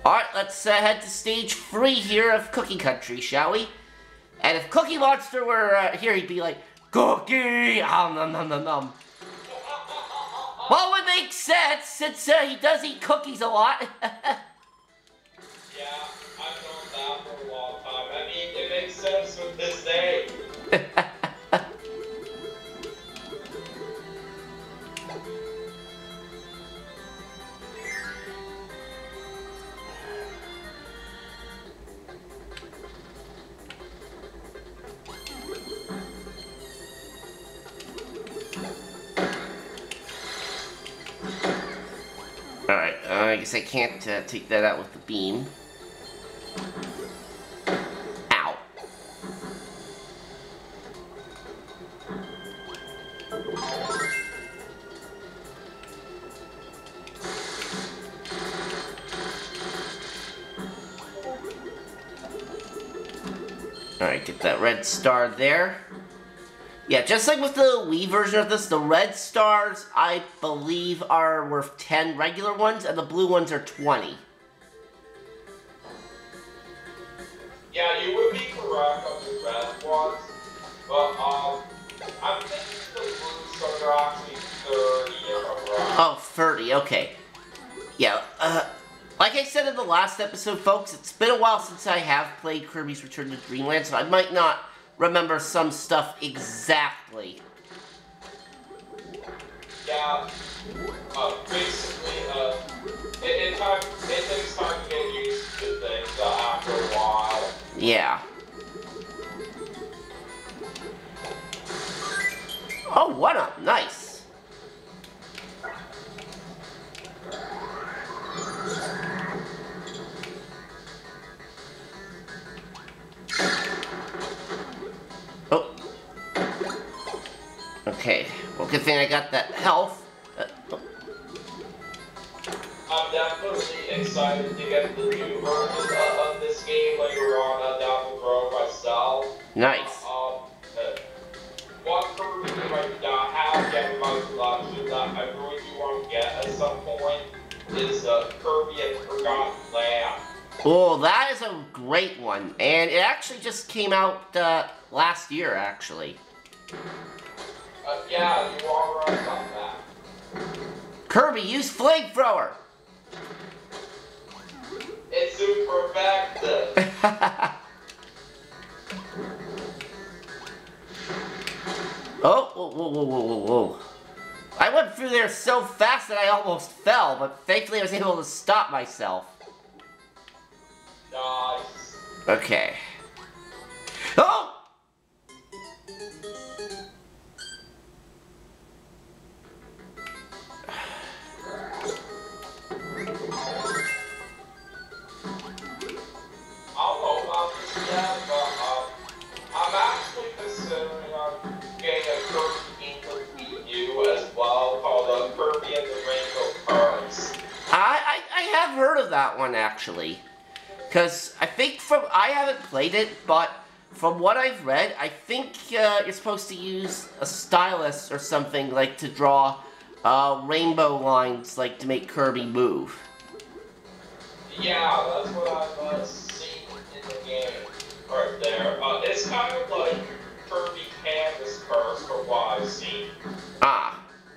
Alright, let's head to stage 3 here of Cookie Country, shall we? And if Cookie Monster were here, he'd be like, Cookie! Nom nom nom nom. Well, it would make sense, since he does eat cookies a lot. Yeah, I've known that for a long time. I mean, it makes sense with this name. Alright, I guess I can't take that out with the beam. Ow. Alright, get that red star there. Yeah, just like with the Wii version of this, the red stars, I believe, are worth 10 regular ones, and the blue ones are 20. Yeah, you would be correct on the red ones, but, I'm thinking the blue stars are actually 30 if I'm right. Oh, 30, okay. Yeah, like I said in the last episode, folks, it's been a while since I have played Kirby's Return to Dreamland, so I might not remember some stuff exactly. Yeah, basically, it takes time to get used to things after a while. Yeah. Oh, 1-up, nice. Oh. Okay, well, good thing I got that health. Oh. I'm definitely excited to get the new version of this game later on down the road myself. Nice. One Kirby game I do not have yet in my collection that I really do want to get at some point is Kirby and Forgotten Land. Oh, that is a great one, and it actually just came out last year, actually. Yeah, you are right on that. Kirby, use flamethrower! It's super effective. Oh, whoa, whoa, whoa, whoa, whoa, whoa. I went through there so fast that I almost fell, but thankfully I was able to stop myself. Nice. Okay. Oh! I don't know about this yet, but I'm actually considering getting a Kirby game for Wii U as well, called Kirby and the Rainbow Curse. I have heard of that one, actually. Because I think I haven't played it, but from what I've read, I think you're supposed to use a stylus or something, like, to draw rainbow lines, like, to make Kirby move. Yeah, that's what I've seen in the game right there. It's kind of like Kirby Canvas Curse from what I've seen. Ah.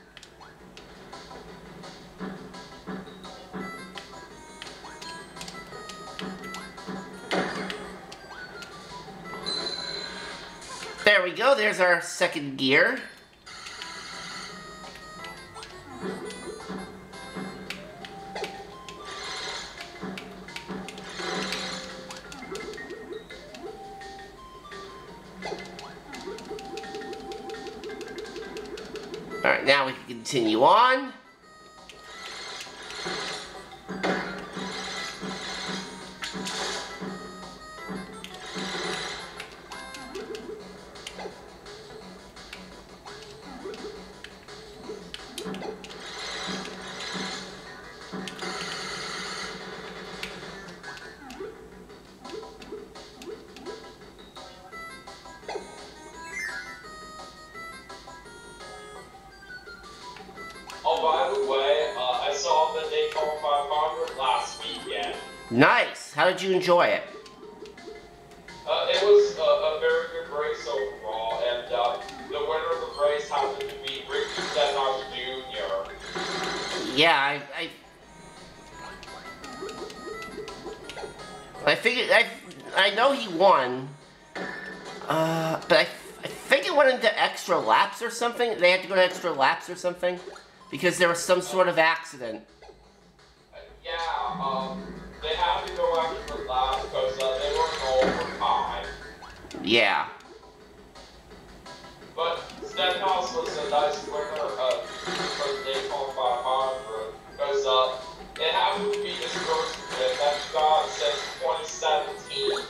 There we go, there's our second gear. Alright, now we can continue on. Oh, Nice. How did you enjoy it? It was a very good race overall, and the winner of the race happened to be Ricky Stenhouse Jr. Yeah, I figured, I know he won, but I think it went into extra laps or something. They had to go to extra laps or something, because there was some sort of accident. Yeah, they had to go extra laps because they were in overtime. Yeah. But Stenhouse was a nice winner for the Daytona 500 because it happened to be his first win that he got since 2017.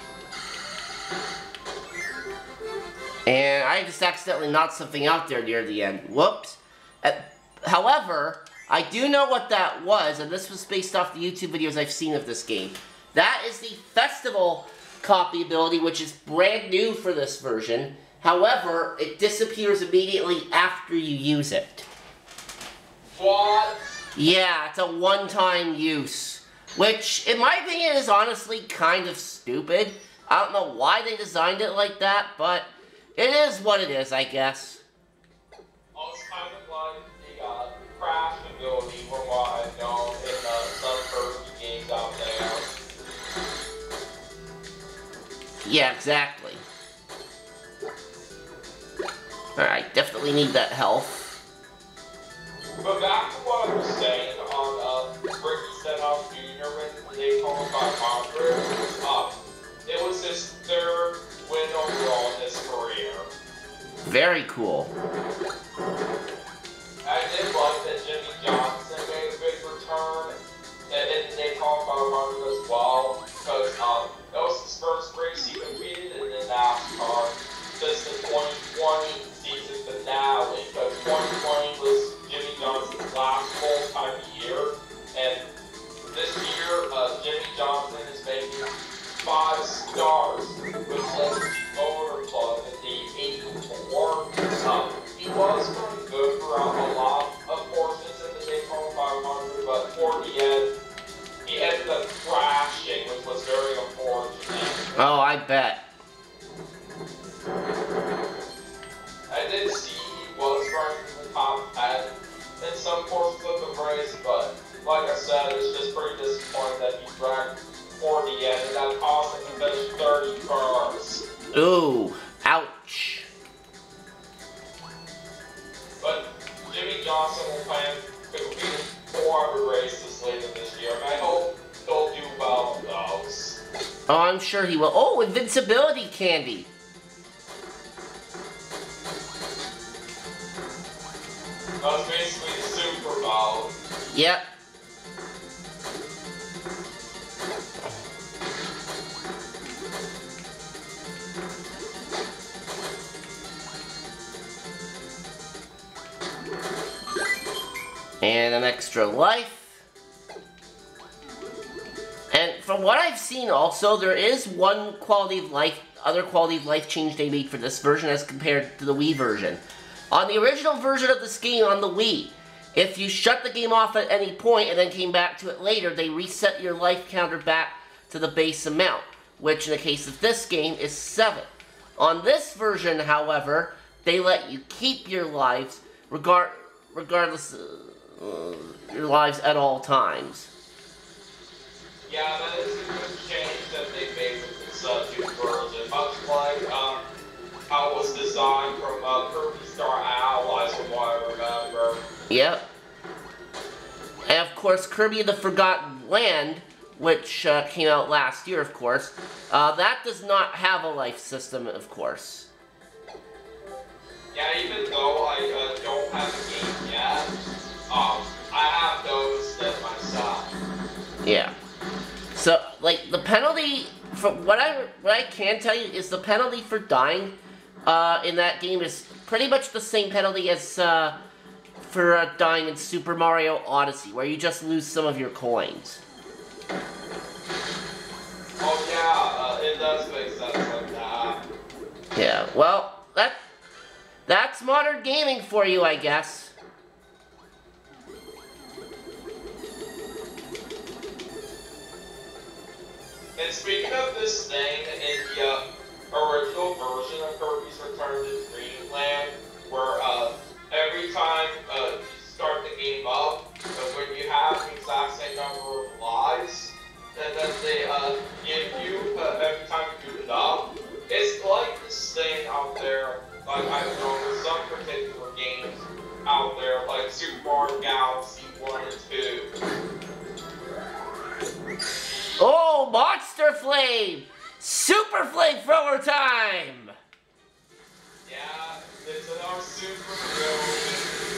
And I just accidentally knocked something out there near the end. Whoops. However, I do know what that was, and this was based off the YouTube videos I've seen of this game. That is the Festival copy ability, which is brand new for this version. However, it disappears immediately after you use it. What? Yeah, it's a one-time use. Which, in my opinion, is honestly kind of stupid. I don't know why they designed it like that, but it is what it is, I guess. Oh, it's kind of like the crash ability from what I know in some Kirby games out there. Yeah, exactly. Alright, definitely need that health. But back to what I was saying on Ricky Stenhouse Jr. when they called him 500, it was his third win overall in his career. Very cool. I did like that Jimmy Johnson made a big return in the Daytona 500 as well, because that was his first race he competed in NASCAR since the 2020 season finale, because 2020 was Jimmy Johnson's last full-time year, and this year Jimmy Johnson is making 5 stars with the motor club in the 84. He was pretty good throughout a lot of portions in the Daytona 500, but toward the end, he ended up crashing, which was very unfortunate. Oh, I bet. I did see he was running in the top 10 in some portions of the race, but like I said, it's just pretty disappointing that he dragged toward the end, and that cost him to finish 30 cars. Ooh, ouch. But Jimmy Johnson will plan to compete in 400 races later this year, and I hope he'll do well in those. Oh, I'm sure he will. Oh, invincibility candy. That's basically the Super Bowl. Yep. And an extra life. And from what I've seen also, there is one quality of life, other quality of life change they made for this version as compared to the Wii version. On the original version of this game on the Wii, if you shut the game off at any point and then came back to it later, they reset your life counter back to the base amount, which in the case of this game is 7. On this version, however, they let you keep your lives regardless your lives at all times. Yeah, that is a good change that they made with this new version, much like how it was designed from Kirby Star Allies, from what I remember. Yep. And of course, Kirby and the Forgotten Land, which came out last year, of course, that does not have a life system, of course. Yeah, even though I don't have a game yet, I have noticed it myself. Yeah. So, like, the penalty, from what I can tell you, is the penalty for dying in that game is pretty much the same penalty as for dying in Super Mario Odyssey, where you just lose some of your coins. Oh yeah, it does make sense like that. Yeah, well, that's modern gaming for you, I guess. And speaking of this thing, in the original version of Kirby's Return to Dreamland, where every time you start the game up, when you have the exact same number of lives, and then they give you every time you boot it up, it's like this thing out there, like I don't know, there's some particular games out there, like Super Mario Galaxy 1 and 2. Oh, Monster Flame! Super Flame Thrower time! Yeah, it's another super ability.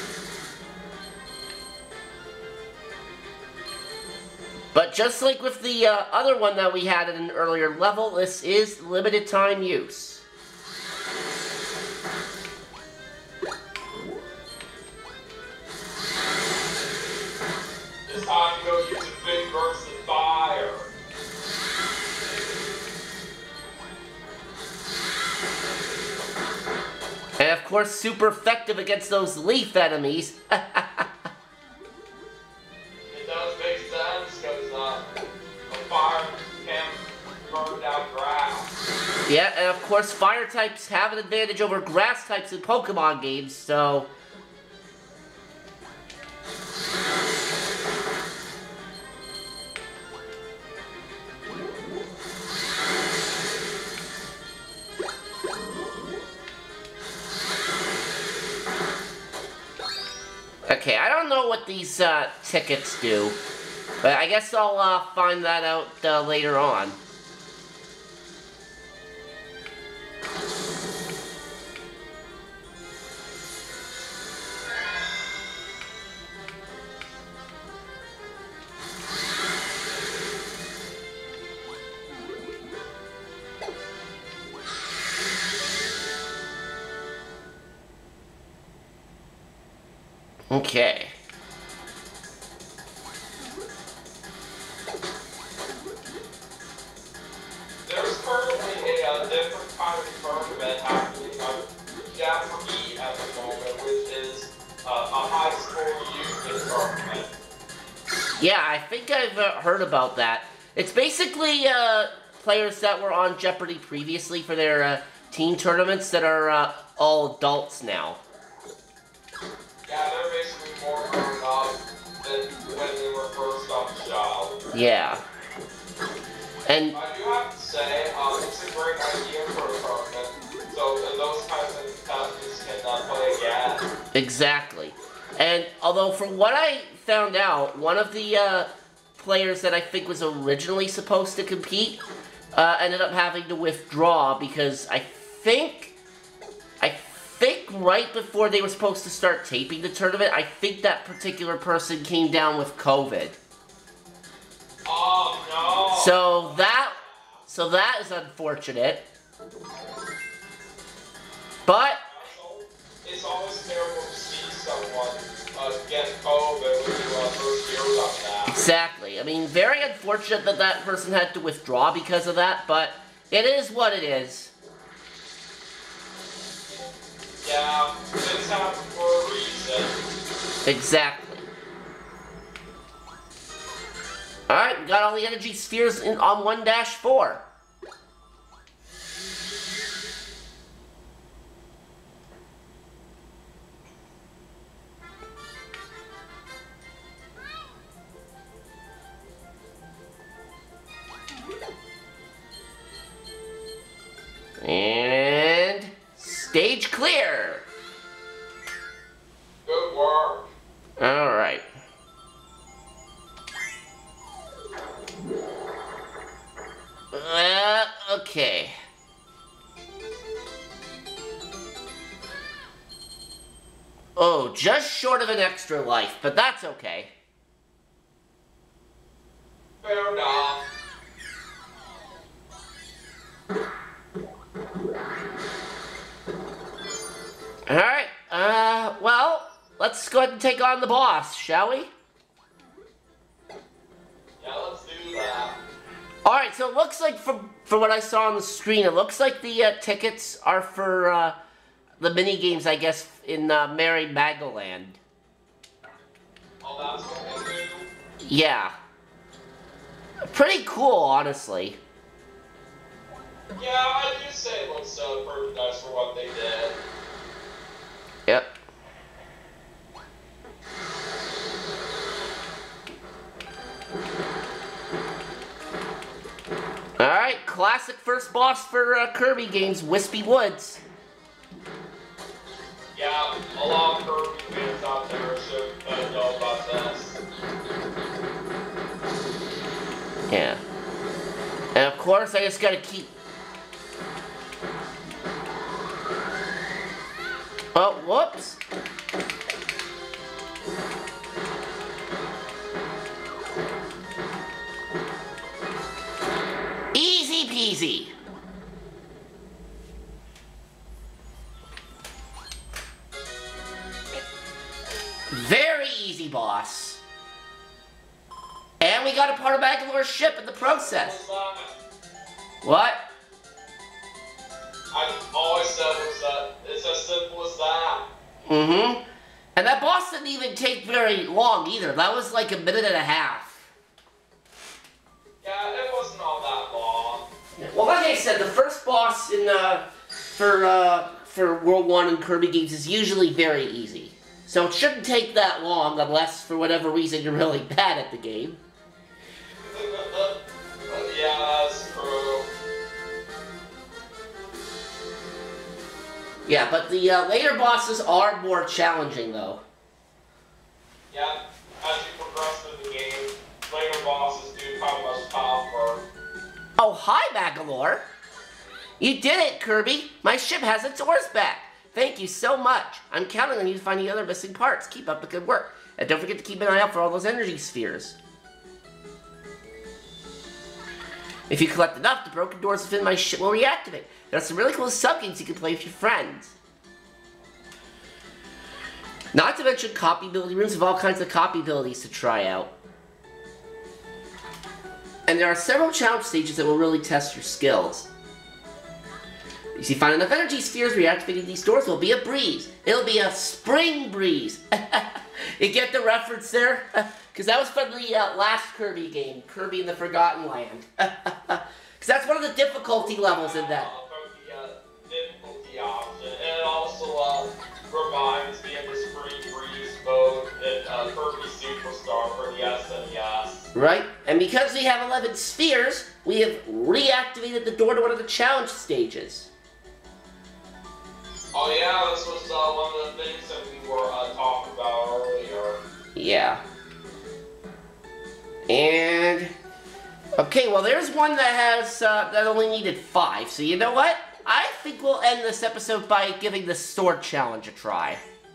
But just like with the other one that we had in an earlier level, this is limited time use. It's time to go use a big burst of fire. And of course, super effective against those leaf enemies. It does make sense because a fire can burn down grass. Yeah, and of course, fire types have an advantage over grass types in Pokemon games, so... Okay, I don't know what these tickets do, but I guess I'll find that out later on. Okay. There's currently a different kind of tournament happening on Japanese at the moment, which is a high school union tournament. Yeah, I think I've heard about that. It's basically players that were on Jeopardy previously for their teen tournaments that are all adults now. Yeah, they're basically more grown up than when they were first on the show. Yeah. And I do have to say, it's a great idea for a tournament, so those kinds of contestants can play again. exactly. And although from what I found out, one of the players that I think was originally supposed to compete ended up having to withdraw because I think right before they were supposed to start taping the tournament, I think that particular person came down with COVID. Oh no! So that is unfortunate. But it's always terrible to see someone get COVID when you first hear about that. exactly. I mean, very unfortunate that that person had to withdraw because of that, but it is what it is. Yeah, things happen for a reason. Exactly. Alright, we got all the energy spheres on 1-4. And stage clear. Good work. Alright. Okay. Oh, just short of an extra life, but that's okay. Fair enough. Alright, well, let's go ahead and take on the boss, shall we? Yeah, let's do that. Alright, so it looks like from what I saw on the screen, it looks like the tickets are for the mini games, I guess, in Merry Magoland. Oh, that's what we'll do. Yeah. Pretty cool, honestly. Yeah, I do say it looks pretty nice for what they did. Yep. Alright, classic first boss for Kirby games, Wispy Woods. Yeah, a lot of Kirby fans out there should know about this. Yeah. And of course, I just gotta keep... Oh, whoops. Easy peasy. Very easy, boss. And we got a part of Magalore's ship in the process. What? I always said was that it's as simple as that. Mm-hmm. And that boss didn't even take very long either. That was like a minute and a half. Yeah, it wasn't all that long. Well, like I said, the first boss in for World 1 in Kirby games is usually very easy. So it shouldn't take that long unless, for whatever reason, you're really bad at the game. Yeah, that's true. Yeah, but the later bosses are more challenging, though. Yeah, as you progress through the game, later bosses do become much tougher. Oh, hi, Magalore! You did it, Kirby! My ship has its oars back! Thank you so much! I'm counting on you to find the other missing parts. Keep up the good work. And don't forget to keep an eye out for all those energy spheres. If you collect enough, the broken doors within my ship will reactivate. There are some really cool sub-games you can play with your friends. Not to mention copy ability rooms with all kinds of copy abilities to try out. And there are several challenge stages that will really test your skills. If you find enough energy spheres, reactivating these doors will be a breeze. It'll be a spring breeze. You get the reference there? Because that was from the last Kirby game, Kirby in the Forgotten Land. Because that's one of the difficulty levels in that. Difficulty option. And it also reminds me of the spring breeze mode in Kirby Superstar for the SNES. Right? And because we have 11 spheres, we have reactivated the door to one of the challenge stages. Oh yeah, this was one of the things that we were talking about earlier. Yeah. And... okay, well there's one that has, that only needed 5. So you know what? I think we'll end this episode by giving the sword challenge a try.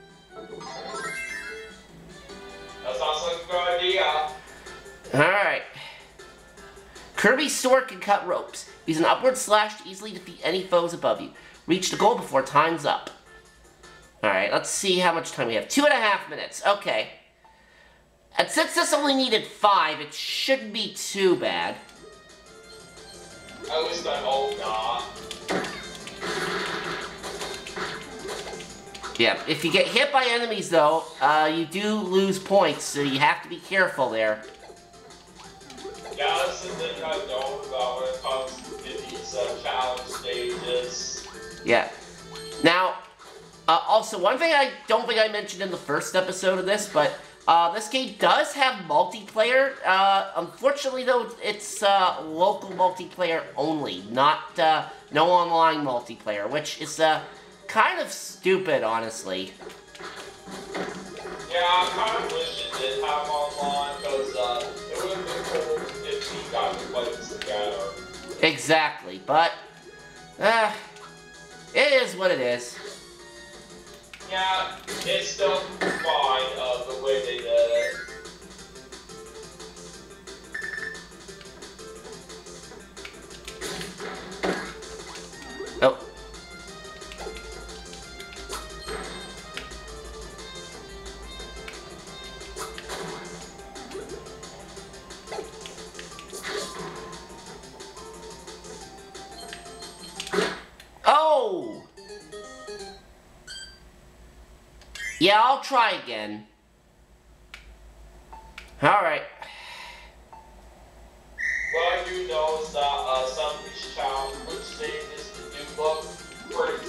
That sounds like a good idea. Alright. Kirby's sword can cut ropes. Use an upward slash to easily defeat any foes above you. Reach the goal before time's up. Alright, let's see how much time we have. 2.5 minutes. Okay. And since this only needed 5, it shouldn't be too bad. At least I hope not. Yeah, if you get hit by enemies, though, you do lose points, so you have to be careful there. Yeah, that's the thing I know about when it comes to these challenge stages. Yeah. Now, also, one thing I don't think I mentioned in the first episode of this, but this game does have multiplayer. Unfortunately, though, it's local multiplayer only, not no online multiplayer, which is kind of stupid, honestly. Yeah, I kind of wish it did have online, because it would have been cool if we got to play this together. Exactly, but it is what it is. Yeah, it's still fine the way they did it. Oh. Oh! Yeah, I'll try again. Alright. What I do know is that some of these challenges, which stages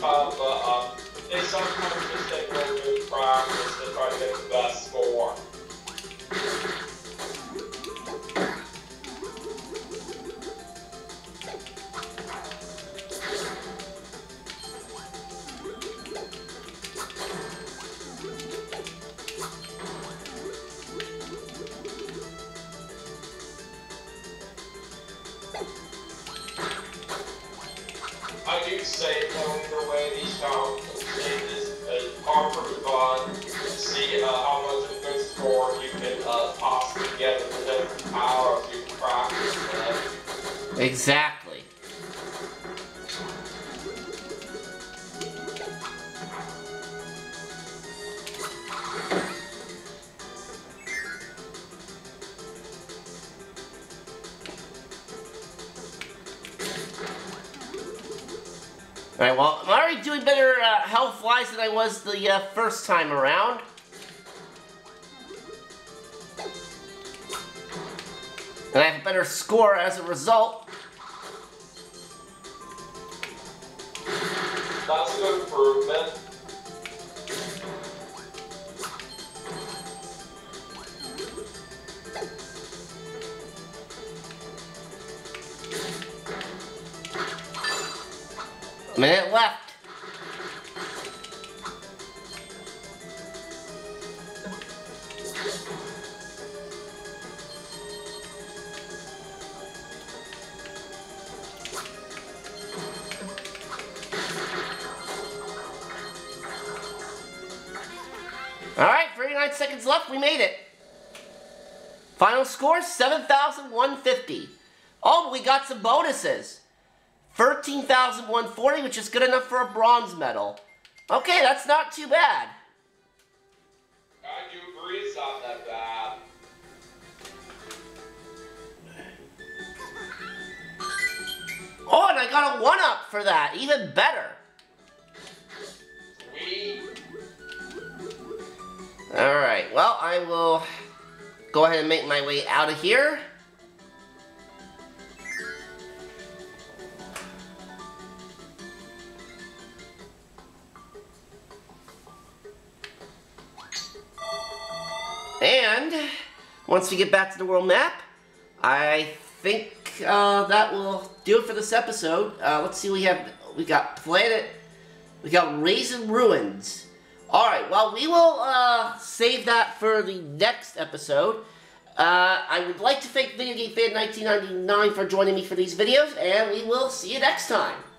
tough, but they sometimes just take really good practice to try to get the best score. I do say, though, either way, these challenges are pretty fun to see how much of a good score you can possibly get with the different powers you can practice with. Exactly. Alright, well, I'm already doing better health-wise than I was the first time around. And I have a better score as a result. That's a good improvement. A minute left. Alright, 39 seconds left. We made it. Final score, 7,150. Oh, but we got some bonuses. 13,140, which is good enough for a bronze medal. Okay, that's not too bad. I do agree it's not that bad. Oh, and I got a 1-up for that. Even better. Sweet. Alright, well, I will go ahead and make my way out of here. And once we get back to the world map, I think that will do it for this episode. Let's see, we got Planet, we got Raisin Ruins. Alright, well, we will save that for the next episode. I would like to thank VideoGameFan1999 for joining me for these videos, and we will see you next time.